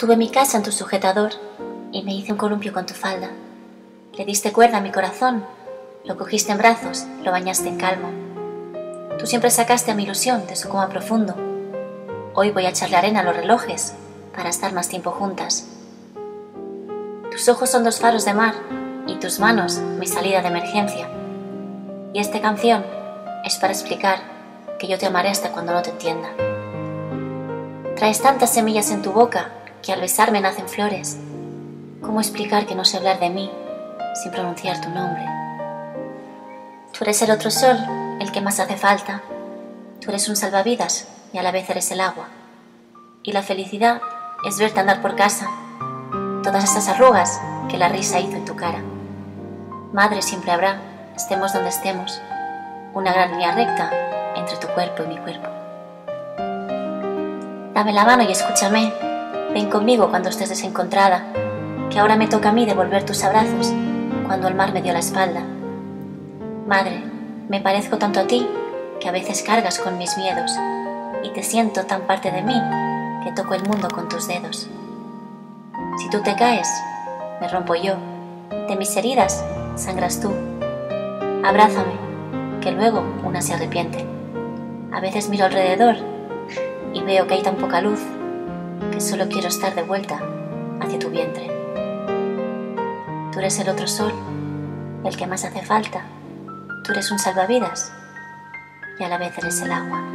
Tuve mi casa en tu sujetador y me hice un columpio con tu falda. Le diste cuerda a mi corazón, lo cogiste en brazos, lo bañaste en calma. Tú siempre sacaste a mi ilusión de su coma profundo. Hoy voy a echarle arena a los relojes para estar más tiempo juntas. Tus ojos son 2 faros de mar y tus manos mi salida de emergencia. Y esta canción es para explicar que yo te amaré hasta cuando no te entienda. Traes tantas semillas en tu boca que al besarme nacen flores. ¿Cómo explicar que no sé hablar de mí sin pronunciar tu nombre? Tú eres el otro sol, el que más hace falta. Tú eres un salvavidas y a la vez eres el agua. Y la felicidad es verte andar por casa, todas esas arrugas que la risa hizo en tu cara. Madre siempre habrá, estemos donde estemos, una gran línea recta entre tu cuerpo y mi cuerpo. Dame la mano y escúchame, ven conmigo cuando estés desencontrada, que ahora me toca a mí devolver tus abrazos cuando el mar me dio la espalda. Madre, me parezco tanto a ti que a veces cargas con mis miedos y te siento tan parte de mí que toco el mundo con tus dedos. Si tú te caes, me rompo yo, de mis heridas sangras tú. Abrázame, que luego una se arrepiente. A veces miro alrededor y veo que hay tan poca luz que solo quiero estar de vuelta hacia tu vientre. Tú eres el otro sol, el que más hace falta. Tú eres un salvavidas y a la vez eres el agua.